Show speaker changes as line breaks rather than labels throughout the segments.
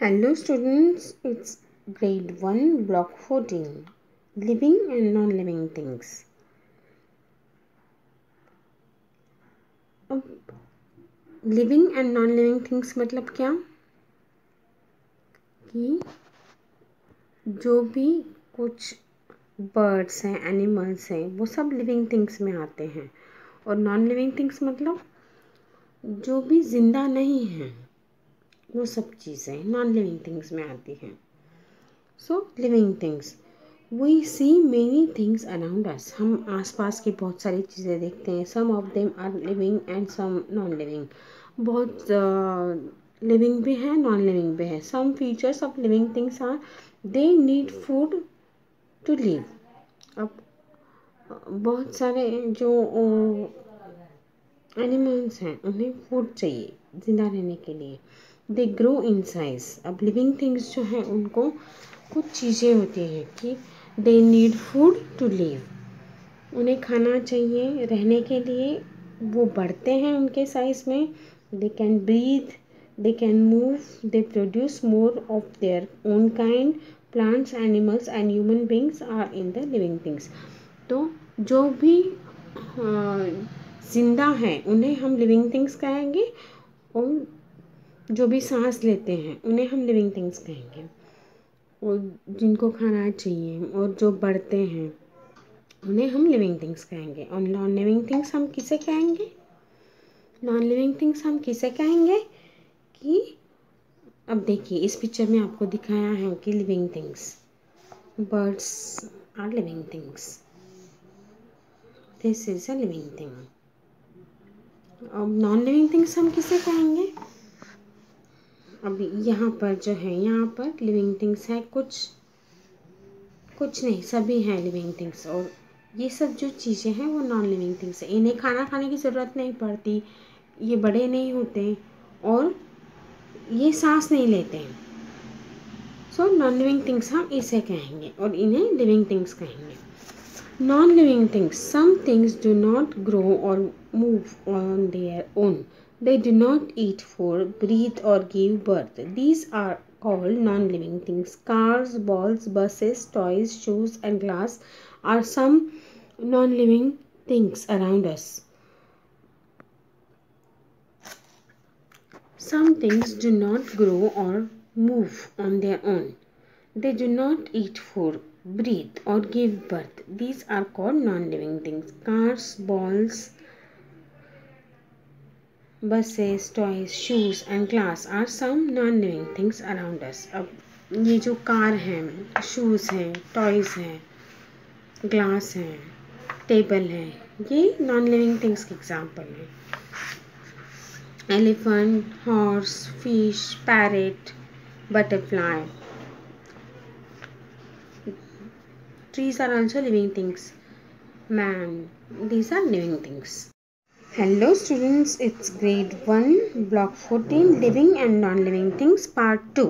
Hello students, it's grade 1 block 14 living and non-living things. अब living and non-living things मतलब क्या कि जो भी कुछ बर्ड्स हैं एनिमल्स हैं वो सब लिविंग थिंग्स में आते हैं और नॉन लिविंग थिंग्स मतलब जो भी जिंदा नहीं हैं वो सब चीज़ें नॉन लिविंग थिंग्स में आती हैं. So living things we see many things around us. हम आसपास की बहुत सारी चीज़ें देखते हैं. Some of them are living and some non living. बहुत लिविंग भी है नॉन लिविंग भी है. Some features of living things are they need food to live. अब बहुत सारे जो एनिमल्स हैं उन्हें फूड चाहिए जिंदा रहने के लिए. They grow in size. अब लिविंग थिंग्स जो हैं उनको कुछ चीज़ें होती हैं कि they need food to live. उन्हें खाना चाहिए रहने के लिए. वो बढ़ते हैं उनके साइज में. They can breathe, they can move, they produce more of their own kind. Plants, animals and human beings are in the living things. तो जो भी जिंदा हैं उन्हें हम लिविंग थिंग्स कहेंगे और जो भी सांस लेते हैं उन्हें हम लिविंग थिंग्स कहेंगे. और जिनको खाना चाहिए और जो बढ़ते हैं उन्हें हम लिविंग थिंग्स कहेंगे. और नॉन लिविंग थिंग्स हम किसे कहेंगे? नॉन लिविंग थिंग्स हम किसे कहेंगे कि अब देखिए इस पिक्चर में आपको दिखाया है कि living things birds are living things. This is a living thing. अब नॉन लिविंग थिंग्स हम किसे कहेंगे? अभी यहाँ पर जो है यहाँ पर लिविंग थिंग्स है कुछ नहीं सभी हैं लिविंग थिंग्स. और ये सब जो चीज़ें हैं वो नॉन लिविंग थिंग्स है. इन्हें खाना खाने की ज़रूरत नहीं पड़ती. ये बड़े नहीं होते और ये सांस नहीं लेते हैं. सो नॉन लिविंग थिंग्स हम इसे कहेंगे और इन्हें लिविंग थिंग्स कहेंगे. Non living things some things do not grow और move on their own. They do not eat food, breathe or give birth. These are called non-living things. Cars, balls, buses, toys, shoes and glass are some non-living things around us. Some things do not grow or move on their own. They do not eat food, breathe or give birth. These are called non-living things. Cars, balls, buses, toys, shoes and glass are some non-living things around us. अब ये जो car हैं, shoes हैं, toys हैं, glass हैं, table है, ये non living things के एग्जाम्पल हैं. Elephant, horse, fish, parrot, butterfly. Trees are also living things. Man, these are living things. Hello students, it's grade 1 block 14 living and non-living things part 2.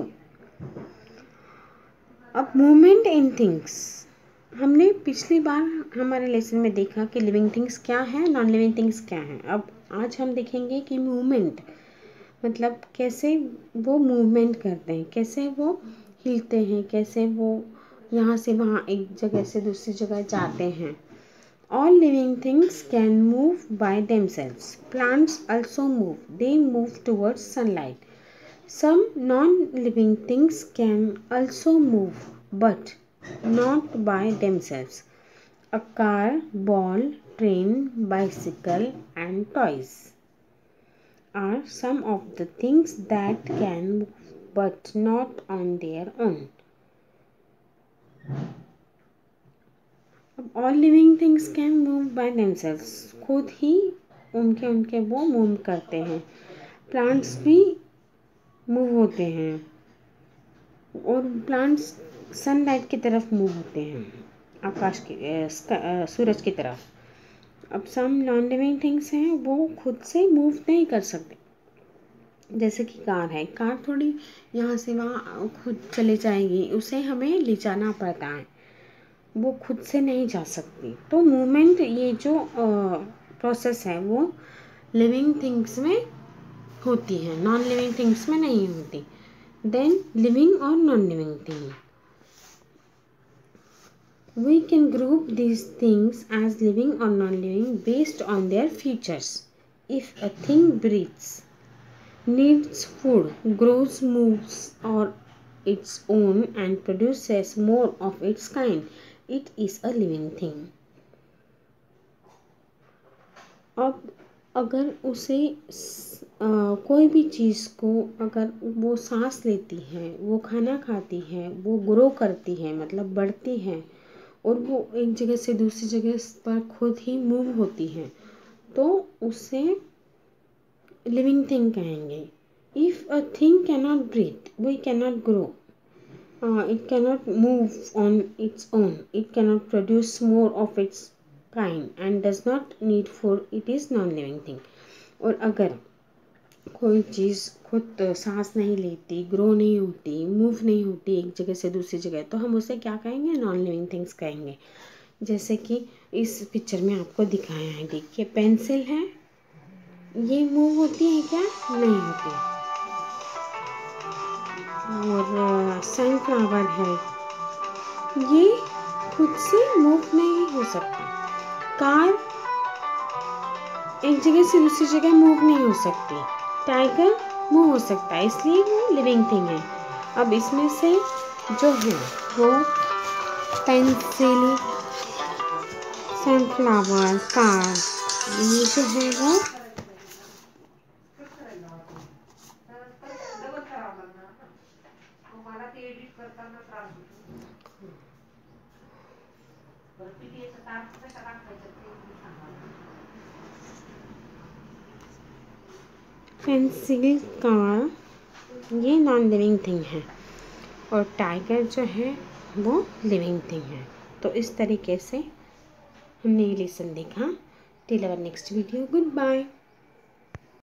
अब movement in things. हमने पिछली बार हमारे lesson में देखा कि living things क्या है, non living things क्या हैं. अब आज हम देखेंगे कि मूवमेंट मतलब कैसे वो मूवमेंट करते हैं, कैसे वो हिलते हैं, कैसे वो यहाँ से वहाँ एक जगह से दूसरी जगह जाते हैं. All living things can move by themselves. Plants also move. They move towards sunlight. Some non-living things can also move, but not by themselves. A car, ball, train, bicycle, and toys are some of the things that can move, but not on their own. All living things can move by themselves. खुद ही उनके वो move करते हैं. Plants भी move होते हैं और प्लांट्स सनलाइट की तरफ मूव होते हैं, आकाश की सूरज की तरफ. अब सम नॉन लिविंग थिंग्स हैं वो खुद से मूव नहीं कर सकते. जैसे कि कार है. कार थोड़ी यहाँ से वहाँ खुद चले जाएगी, उसे हमें ले जाना पड़ता है, वो खुद से नहीं जा सकती. तो मूवमेंट ये जो प्रोसेस है वो लिविंग थिंग्स में होती है, नॉन लिविंग थिंग्स में नहीं होती. Then living or non-living thing. We can group these things as living or non-living based on their features. If a thing breathes, needs food, grows, moves on its own and produces more of its kind, it is a living thing. अब अगर उसे कोई भी चीज़ को अगर वो सांस लेती है, वो खाना खाती है, वो ग्रो करती है मतलब बढ़ती है और वो एक जगह से दूसरी जगह पर खुद ही मूव होती है तो उसे लिविंग थिंग कहेंगे. If a thing cannot breathe, we cannot grow, it cannot move on its own, it cannot produce more of its kind and does not need food, it is non-living thing. और अगर कोई चीज़ खुद सांस नहीं लेती, grow नहीं होती, move नहीं होती एक जगह से दूसरी जगह, तो हम उसे क्या कहेंगे? नॉन लिविंग थिंग्स कहेंगे. जैसे कि इस पिक्चर में आपको दिखाया है, देखिए पेंसिल है, ये मूव होती है क्या? नहीं होती. और सनफ्लावर है, ये खुद से मूव नहीं हो सकता. कार एक जगह से दूसरी जगह मूव नहीं हो सकती. टाइगर मूव हो सकता है, इसलिए वो लिविंग थिंग है. अब इसमें से जो है वो पेंसिल, सनफ्लावर, कार, ये जो है वो पेंसिल, कार ये नॉन लिविंग थिंग है और टाइगर जो है वो लिविंग थिंग है. तो इस तरीके से हमने ये लेसन देखा. Till our next video, good bye.